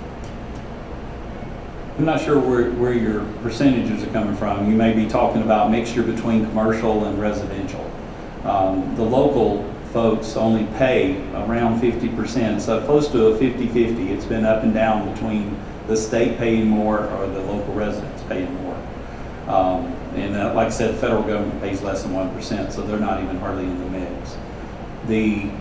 I'm not sure where, where your percentages are coming from. You may be talking about mixture between commercial and residential. Um, the local folks only pay around fifty percent, so close to a fifty fifty. It's been up and down between the state paying more or the local residents paying more. Um, and uh, like I said, the federal government pays less than one percent, so they're not even hardly in the mix. The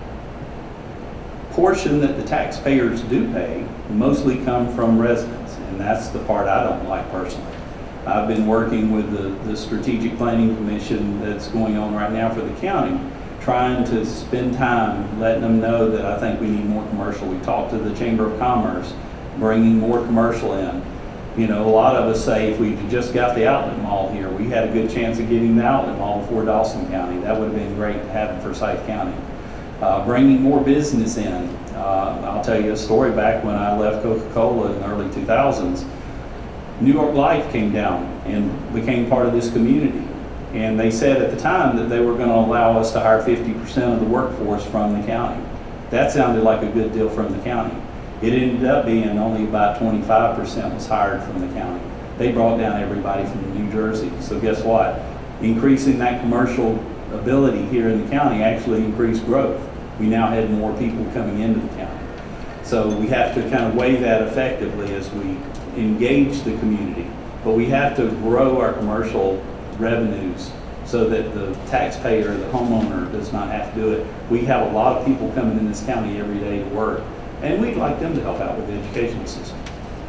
portion that the taxpayers do pay mostly come from residents, and that's the part I don't like personally. I've been working with the, the Strategic Planning Commission that's going on right now for the county, trying to spend time letting them know that I think we need more commercial. We talked to the Chamber of Commerce, bringing more commercial in. You know, a lot of us say if we just got the outlet mall here, we had a good chance of getting the outlet mall before Dawson County. That would have been great to have in Forsyth County. Uh, bringing more business in. Uh, I'll tell you a story back when I left Coca-Cola in the early two thousands. New York Life came down and became part of this community. And they said at the time that they were going to allow us to hire fifty percent of the workforce from the county. That sounded like a good deal from the county. It ended up being only about twenty-five percent was hired from the county. They brought down everybody from New Jersey. So guess what? Increasing that commercial ability here in the county actually increased growth. We now had more people coming into the county. So we have to kind of weigh that effectively as we engage the community. But we have to grow our commercial revenues so that the taxpayer, the homeowner, does not have to do it. We have a lot of people coming in this county every day to work, and we'd like them to help out with the educational system.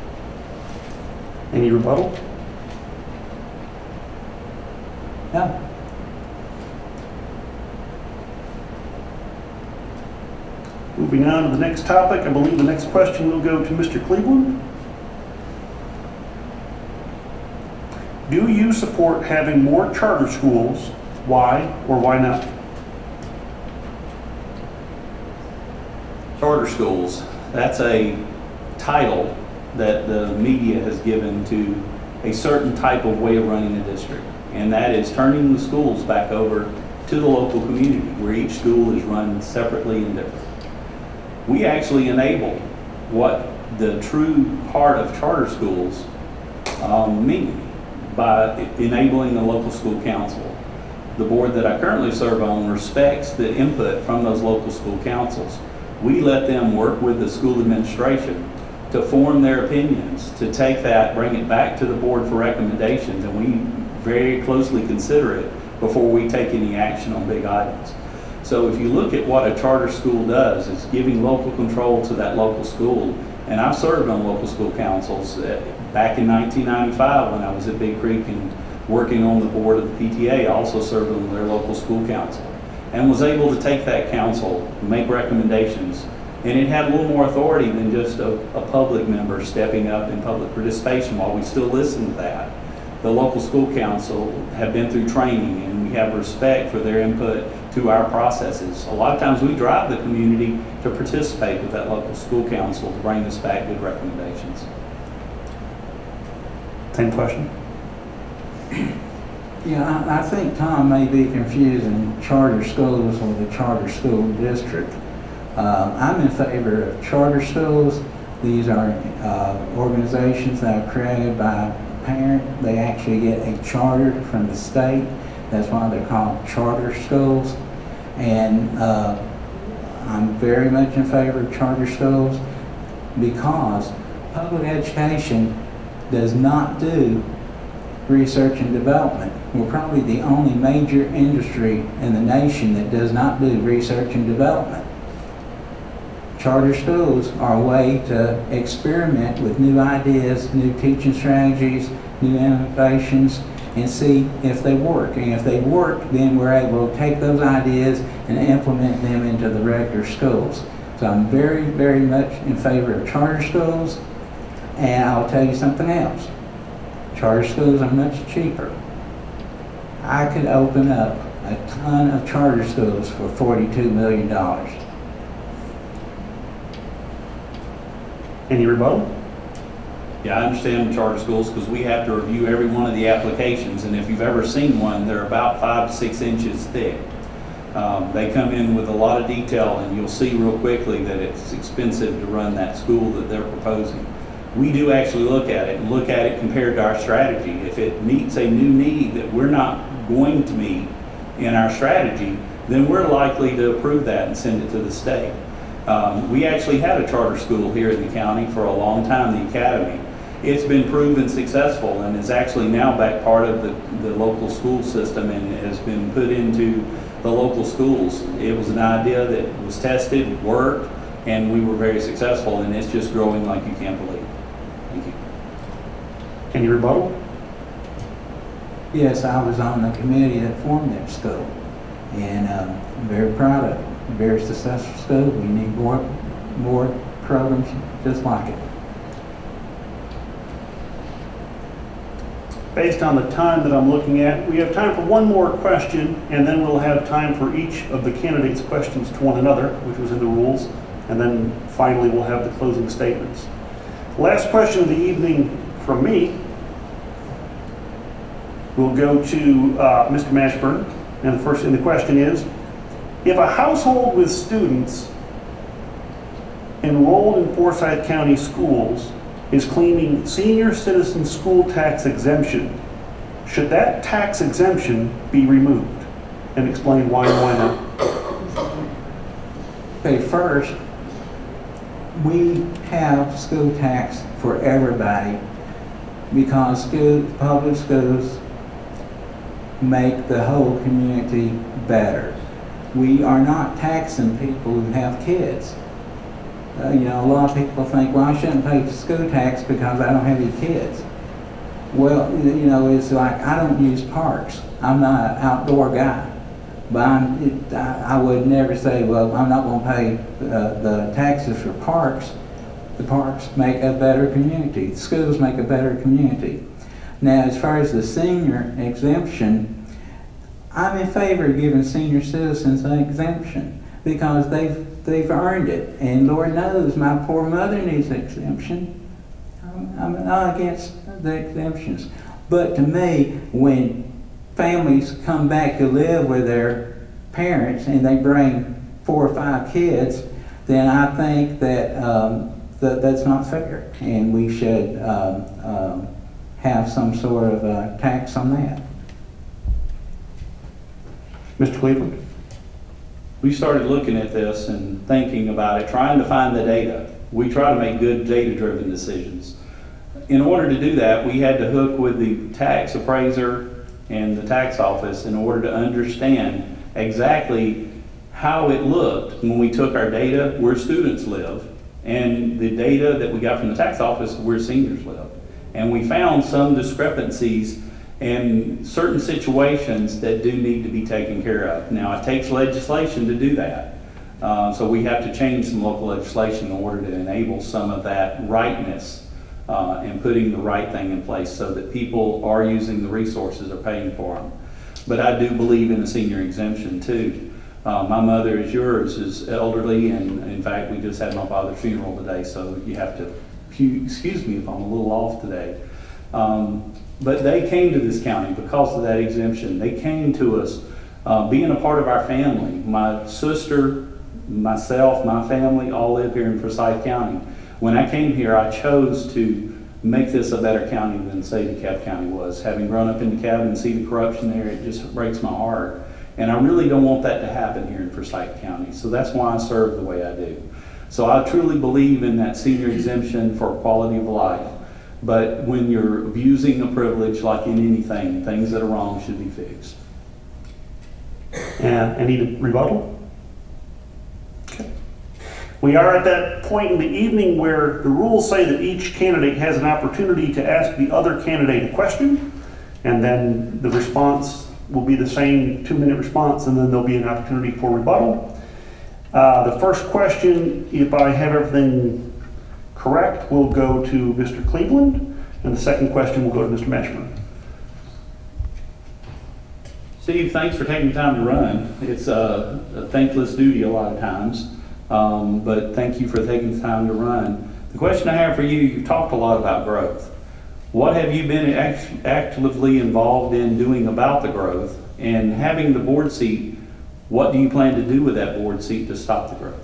Any rebuttal? No. Moving on to the next topic, I believe the next question will go to Mister Cleveland. Do you support having more charter schools? Why or why not? Charter schools, that's a title that the media has given to a certain type of way of running a district. And that is turning the schools back over to the local community where each school is run separately and different. We actually enable what the true heart of charter schools um, mean by enabling the local school council. The board that I currently serve on respects the input from those local school councils. We let them work with the school administration to form their opinions, to take that, bring it back to the board for recommendations, and we very closely consider it before we take any action on big items. So if you look at what a charter school does, it's giving local control to that local school. And I've served on local school councils back in nineteen ninety-five when I was at Big Creek and working on the board of the P T A. I also served on their local school council and was able to take that council, make recommendations, and it had a little more authority than just a, a public member stepping up in public participation. While we still listen to that, the local school council have been through training and we have respect for their input to our processes. A lot of times we drive the community to participate with that local school council to bring us back good recommendations. Same question. Yeah, I, I think Tom may be confusing charter schools with a charter school district. Um, I'm in favor of charter schools. These are uh, organizations that are created by a parent. They actually get a charter from the state. That's why they're called charter schools. And uh, I'm very much in favor of charter schools because public education does not do research and development. We're probably the only major industry in the nation that does not do research and development. Charter schools are a way to experiment with new ideas, new teaching strategies, new innovations, and see if they work. And if they work, then we're able to take those ideas and implement them into the regular schools. So I'm very, very much in favor of charter schools. And I'll tell you something else. Charter schools are much cheaper. I could open up a ton of charter schools for forty-two million dollars. Any rebuttal? Yeah, I understand charter schools because we have to review every one of the applications, and if you've ever seen one, they're about five to six inches thick. Um, they come in with a lot of detail, and you'll see real quickly that it's expensive to run that school that they're proposing. We do actually look at it and look at it compared to our strategy. If it meets a new need that we're not going to meet in our strategy, then we're likely to approve that and send it to the state. Um, we actually had a charter school here in the county for a long time, the Academy. It's been proven successful and is actually now back part of the, the local school system and has been put into the local schools. It was an idea that was tested, worked, and we were very successful, and it's just growing like you can't believe. Thank you. Any rebuttal? Yes, I was on the committee that formed that school, and um, I'm very proud of it. Very successful school. We need more, more programs just like it. based on the time that I'm looking at, we have time for one more question, and then we'll have time for each of the candidates' questions to one another, which was in the rules, and then finally we'll have the closing statements. Last question of the evening from me will go to uh, Mister Mashburn, and the first, and the question is, if a household with students enrolled in Forsyth County schools is claiming senior citizen school tax exemption, should that tax exemption be removed? And explain why and why not. Okay, first, we have school tax for everybody because school, public schools make the whole community better. We are not taxing people who have kids. Uh, you know, a lot of people think, well, I shouldn't pay school tax because I don't have any kids. Well, you know, it's like I don't use parks. I'm not an outdoor guy. But I'm, it, I, I would never say, well, I'm not going to pay uh, the taxes for parks. The parks make a better community. The schools make a better community. Now, as far as the senior exemption, I'm in favor of giving senior citizens an exemption because they've they've earned it. And Lord knows my poor mother needs an exemption. I'm, I'm not against the exemptions. But to me, when families come back to live with their parents and they bring four or five kids, then I think that, um, that that's not fair. And we should um, um, have some sort of uh, tax on that. Mister Cleveland? We started looking at this and thinking about it, trying to find the data. We try to make good data-driven decisions. In order to do that, we had to hook with the tax appraiser and the tax office in order to understand exactly how it looked when we took our data where students live and the data that we got from the tax office where seniors live. And we found some discrepancies and certain situations that do need to be taken care of. Now, it takes legislation to do that. Uh, so we have to change some local legislation in order to enable some of that rightness uh, and putting the right thing in place so that people are using the resources or paying for them. But I do believe in a senior exemption too. Uh, my mother, as yours, is elderly, and in fact, we just had my father's funeral today, so you have to excuse me if I'm a little off today. Um, But they came to this county because of that exemption. They came to us uh, being a part of our family. My sister, myself, my family all live here in Forsyth County. When I came here, I chose to make this a better county than, say, DeKalb County was. Having grown up in DeKalb and see the corruption there, it just breaks my heart. And I really don't want that to happen here in Forsyth County. So that's why I serve the way I do. So I truly believe in that senior exemption for quality of life. But when you're abusing a privilege, like in anything, things that are wrong should be fixed. And any rebuttal? Okay. We are at that point in the evening where the rules say that each candidate has an opportunity to ask the other candidate a question, and then the response will be the same two-minute response, and then there'll be an opportunity for rebuttal. Uh, the first question, if I have everything correct, will go to Mister Cleveland, and the second question will go to Mister Mashburn. Steve, thanks for taking time to run. It's a, a thankless duty a lot of times, um, but thank you for taking the time to run. The question I have for you, you've talked a lot about growth. What have you been act actively involved in doing about the growth? And having the board seat, what do you plan to do with that board seat to stop the growth?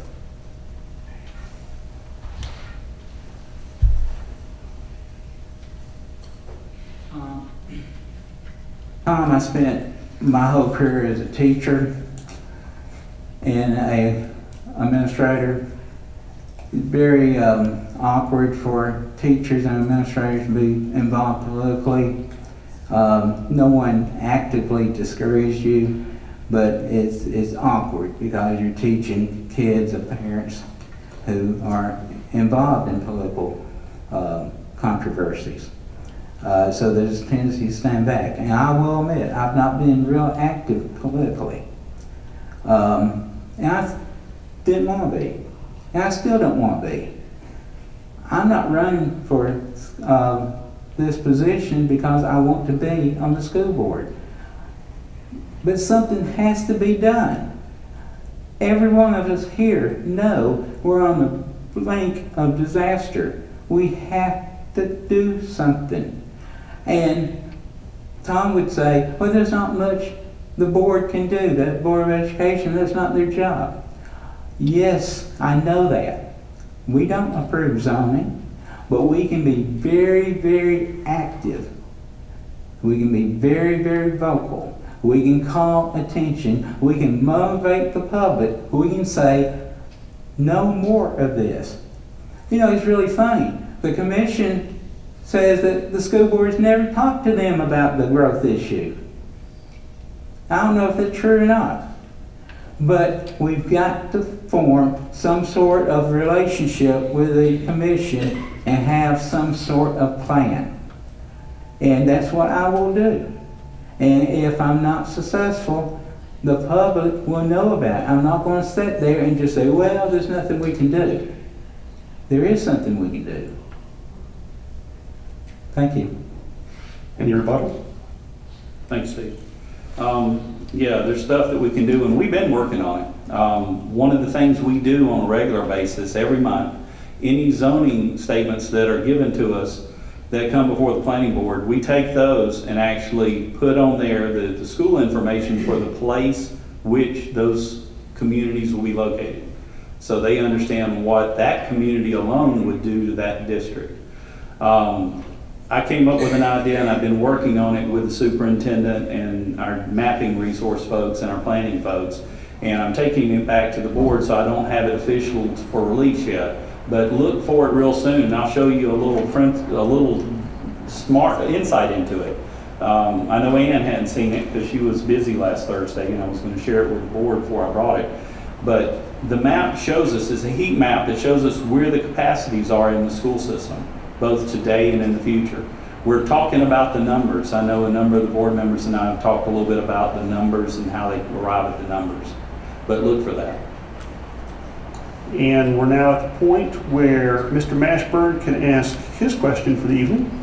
Um, I spent my whole career as a teacher and a administrator. It's very um, awkward for teachers and administrators to be involved politically. Um, no one actively discourages you, but it's, it's awkward because you're teaching kids of parents who are involved in political uh, controversies. Uh, so there's a tendency to stand back. And I will admit, I've not been real active politically. Um, and I didn't want to be. And I still don't want to be. I'm not running for uh, this position because I want to be on the school board. But something has to be done. Every one of us here know we're on the brink of disaster. We have to do something. And Tom would say, well, there's not much the board can do. The Board of Education, that's not their job. Yes, I know that. We don't approve zoning, but we can be very, very active. We can be very, very vocal. We can call attention. We can motivate the public. We can say, no more of this. You know, it's really funny. The commission says that the school board has never talked to them about the growth issue. I don't know if that's true or not. But we've got to form some sort of relationship with the commission and have some sort of plan. And that's what I will do. And if I'm not successful, the public will know about it. I'm not going to sit there and just say, well, there's nothing we can do. There is something we can do. Thank you. Any rebuttal? Thanks, Steve. Um, yeah, there's stuff that we can do, and we've been working on it. Um, one of the things we do on a regular basis every month, any zoning statements that are given to us that come before the planning board, we take those and actually put on there the, the school information for the place which those communities will be located. So they understand what that community alone would do to that district. Um, I came up with an idea, and I've been working on it with the superintendent and our mapping resource folks and our planning folks. And I'm taking it back to the board, so I don't have it official for release yet. But look for it real soon, and I'll show you a little print, a little smart insight into it. Um, I know Ann hadn't seen it because she was busy last Thursday, and I was going to share it with the board before I brought it. But the map shows us, it's a heat map that shows us where the capacities are in the school system, both today and in the future. We're talking about the numbers. I know a number of the board members and I have talked a little bit about the numbers and how they arrive at the numbers. But look for that. And we're now at the point where Mister Mashburn can ask his question for the evening.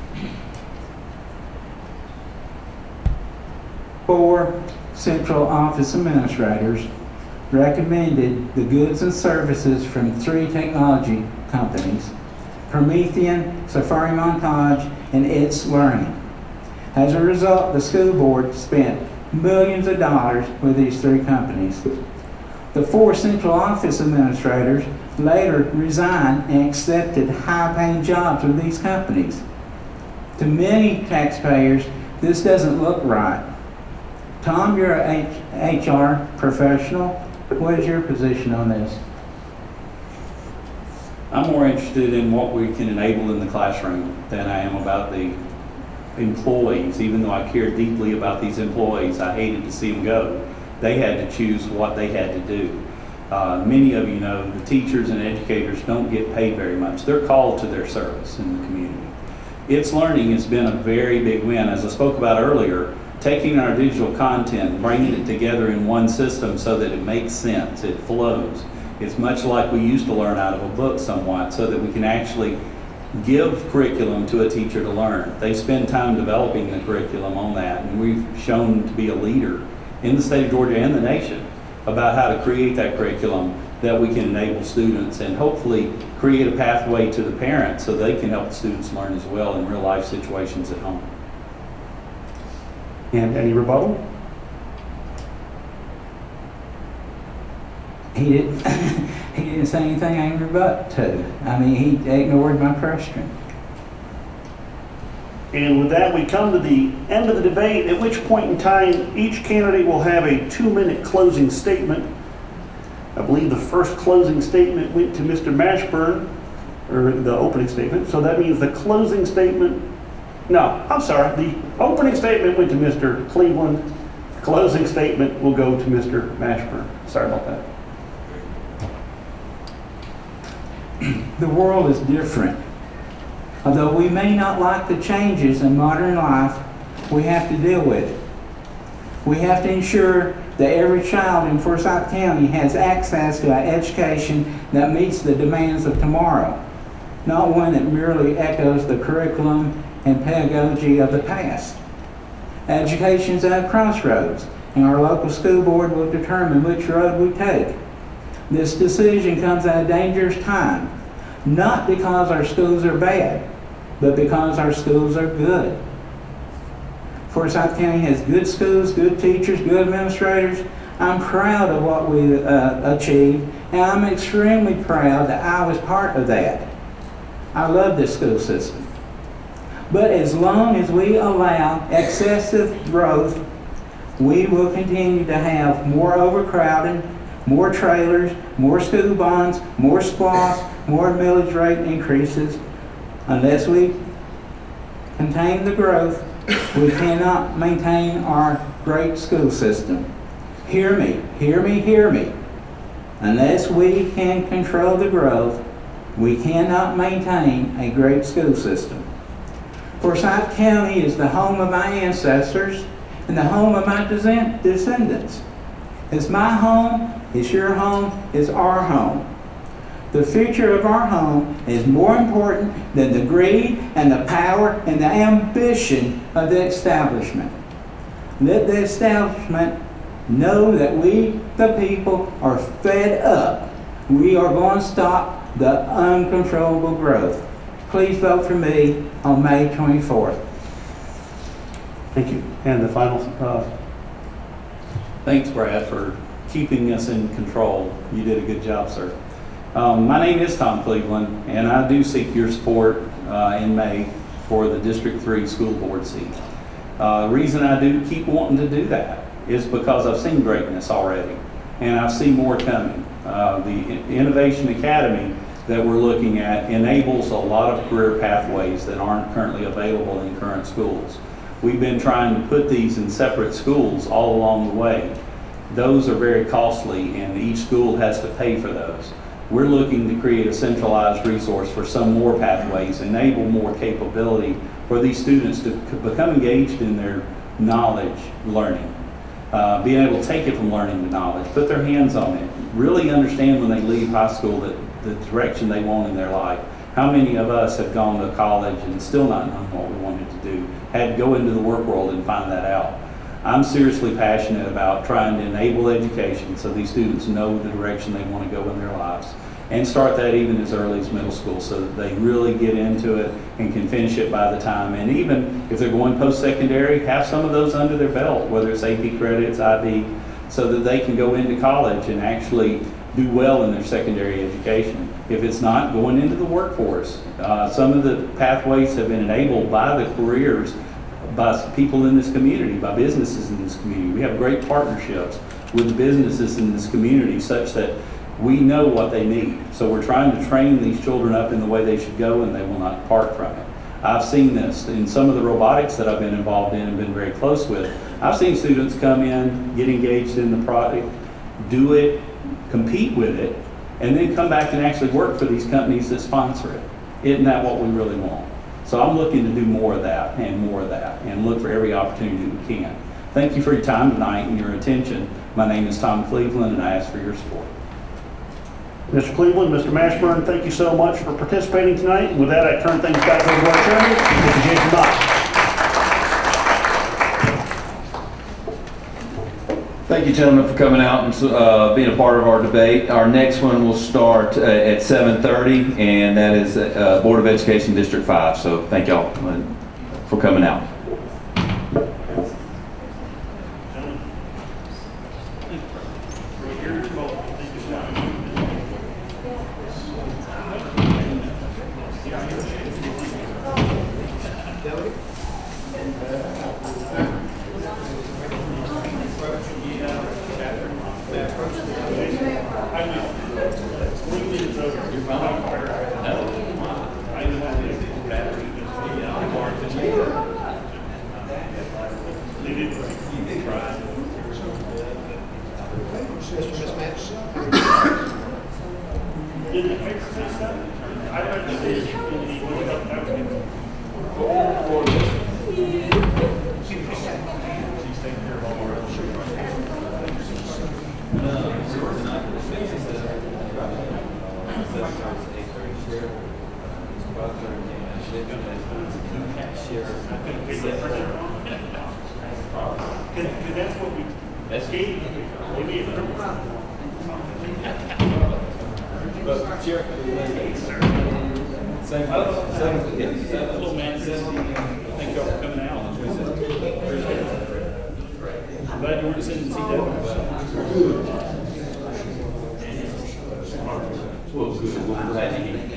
Four central office administrators recommended the goods and services from three technology companies, Promethean, Safari Montage, and It's Learning. As a result, the school board spent millions of dollars with these three companies. The four central office administrators later resigned and accepted high-paying jobs with these companies. To many taxpayers, this doesn't look right. Tom, you're an H R professional. What is your position on this? I'm more interested in what we can enable in the classroom than I am about the employees. Even though I care deeply about these employees, I hated to see them go. They had to choose what they had to do. Uh, many of you know the teachers and educators don't get paid very much. They're called to their service in the community. It's Learning has been a very big win. As I spoke about earlier, taking our digital content, bringing it together in one system so that it makes sense, it flows. It's much like we used to learn out of a book somewhat, so that we can actually give curriculum to a teacher to learn. They spend time developing the curriculum on that, and we've shown to be a leader in the state of Georgia and the nation about how to create that curriculum that we can enable students and hopefully create a pathway to the parents so they can help the students learn as well in real life situations at home. And any rebuttal? He didn't, he didn't say anything I can rebut to. I mean, he ignored my question. And with that, we come to the end of the debate, at which point in time each candidate will have a two-minute closing statement. I believe the first closing statement went to Mister Mashburn, or the opening statement, so that means the closing statement, no, I'm sorry, the opening statement went to Mister Cleveland, the closing statement will go to Mister Mashburn. Sorry about that. The world is different. Although we may not like the changes in modern life, we have to deal with it. We have to ensure that every child in Forsyth County has access to an education that meets the demands of tomorrow, not one that merely echoes the curriculum and pedagogy of the past. Education's at a crossroads, and our local school board will determine which road we take. This decision comes at a dangerous time, not because our schools are bad, but because our schools are good. Forsyth County has good schools, good teachers, good administrators. I'm proud of what we uh, achieved, and I'm extremely proud that I was part of that. I love this school system. But as long as we allow excessive growth, we will continue to have more overcrowding, more trailers, more school bonds, more splosh, more millage rate increases. Unless we contain the growth, we cannot maintain our great school system. Hear me, hear me, hear me. Unless we can control the growth, we cannot maintain a great school system. Forsyth County is the home of my ancestors and the home of my descendants. It's my home, it's your home, it's our home. The future of our home is more important than the greed and the power and the ambition of the establishment. Let the establishment know that we, the people, are fed up. We are going to stop the uncontrollable growth. Please vote for me on May twenty-fourth. Thank you. And the final, uh, Thanks, Brad, for keeping us in control. You did a good job, sir. Um, my name is Tom Cleveland, and I do seek your support uh, in May for the District three School Board seat. Uh, the reason I do keep wanting to do that is because I've seen greatness already, and I see more coming. Uh, the Innovation Academy that we're looking at enables a lot of career pathways that aren't currently available in current schools. We've been trying to put these in separate schools all along the way. Those are very costly, and each school has to pay for those. We're looking to create a centralized resource for some more pathways, enable more capability for these students to become engaged in their knowledge learning. Uh, being able to take it from learning to knowledge, put their hands on it, really understand when they leave high school that the direction they want in their life. How many of us have gone to college and still not known what we wanted to do, had to go into the work world and find that out? I'm seriously passionate about trying to enable education so these students know the direction they want to go in their lives, and start that even as early as middle school so that they really get into it and can finish it by the time. And even if they're going post-secondary, have some of those under their belt, whether it's A P credits, I B, so that they can go into college and actually do well in their secondary education. If it's not, going into the workforce. Uh, some of the pathways have been enabled by the careers, by people in this community, by businesses in this community. We have great partnerships with the businesses in this community such that we know what they need. So we're trying to train these children up in the way they should go, and they will not depart from it. I've seen this in some of the robotics that I've been involved in and been very close with. I've seen students come in, get engaged in the product, do it, compete with it, and then come back and actually work for these companies that sponsor it. Isn't that what we really want? So I'm looking to do more of that and more of that and look for every opportunity we can. Thank you for your time tonight and your attention. My name is Tom Cleveland, and I ask for your support. Mister Cleveland, Mister Mashburn, thank you so much for participating tonight. And with that, I turn things back over to our chairman, Mister Jason Knox. Thank you, gentlemen, for coming out and uh, being a part of our debate. Our next one will start uh, at seven thirty, and that is uh, Board of Education District five. So thank y'all for coming out. Because that's what we, That's gave, maybe a But Chair, same, same. Little man says, thank y'all for coming out. I'm glad you weren't sitting in C W. Well, good. We're glad to hear.